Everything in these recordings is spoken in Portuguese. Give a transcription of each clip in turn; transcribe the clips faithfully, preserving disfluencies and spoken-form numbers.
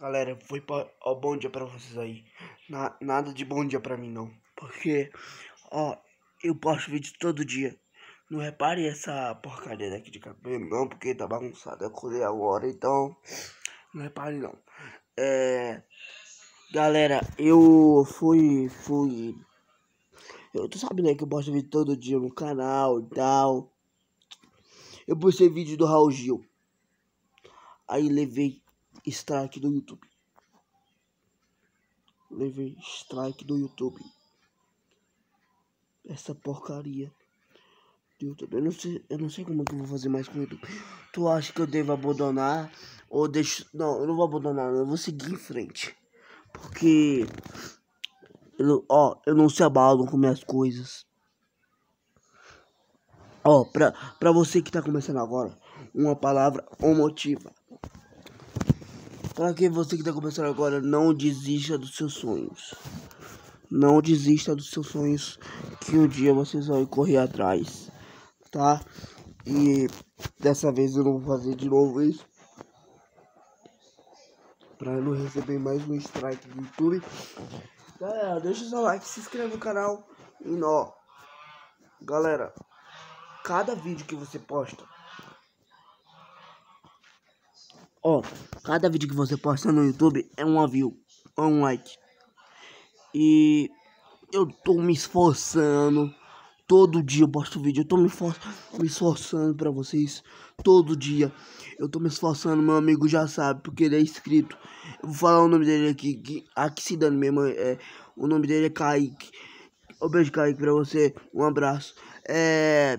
Galera, foi pra, ó, bom dia pra vocês aí. Na, nada de bom dia pra mim, não. Porque, ó, eu posto vídeo todo dia. Não repare essa porcaria daqui de cabelo, não, porque tá bagunçado. Eu colei agora, então, não repare, não. É, galera, eu fui, fui... Eu, tu sabe, né, que eu posto vídeo todo dia no canal e tal. Eu postei vídeo do Raul Gil. Aí levei strike do YouTube. Levei strike do YouTube. Essa porcaria do YouTube. Eu não sei, eu não sei como é que eu vou fazer mais com o YouTube. Tu acha que eu devo abandonar? Ou deixo. Não, eu não vou abandonar, eu vou seguir em frente. Porque. Eu, ó, eu não se abalo com minhas coisas. Ó, pra, pra você que tá começando agora, uma palavra homotiva. Pra que você que tá começando agora, não desista dos seus sonhos. Não desista dos seus sonhos, que um dia vocês vão correr atrás, tá? E dessa vez eu não vou fazer de novo isso, pra não receber mais um strike do YouTube. Galera, deixa o seu like, se inscreve no canal. E ó, galera, cada vídeo que você posta, ó, cada vídeo que você posta no YouTube é uma view, é um like. E eu tô me esforçando. Todo dia eu posto vídeo. Eu tô me, for me esforçando pra vocês. Todo dia eu tô me esforçando. Meu amigo já sabe, porque ele é inscrito. Eu vou falar o nome dele aqui. Que, aqui se dando mesmo. É, o nome dele é Kaique. Um beijo, Kaique, pra você. Um abraço. É.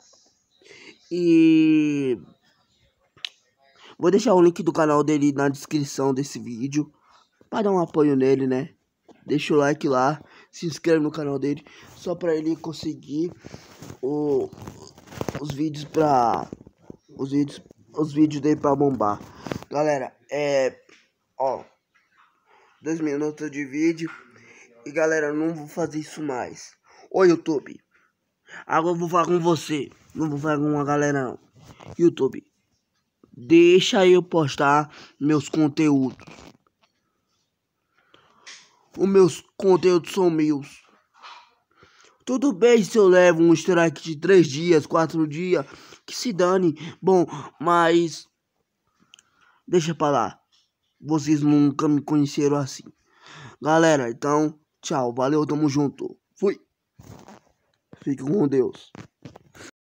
E. Vou deixar o link do canal dele na descrição desse vídeo. Pra dar um apoio nele, né? Deixa o like lá, se inscreve no canal dele, só pra ele conseguir o, os vídeos pra... Os vídeos, os vídeos dele pra bombar. Galera, é... Ó, dois minutos de vídeo. E galera, eu não vou fazer isso mais. Ô YouTube, agora eu vou falar com você. Não vou falar com a galera não. YouTube, deixa eu postar meus conteúdos. Os meus conteúdos são meus. Tudo bem se eu levo um strike de três dias, quatro dias, que se dane. Bom, mas deixa pra lá. Vocês nunca me conheceram assim. Galera, então, tchau, valeu, tamo junto. Fui. Fique com Deus.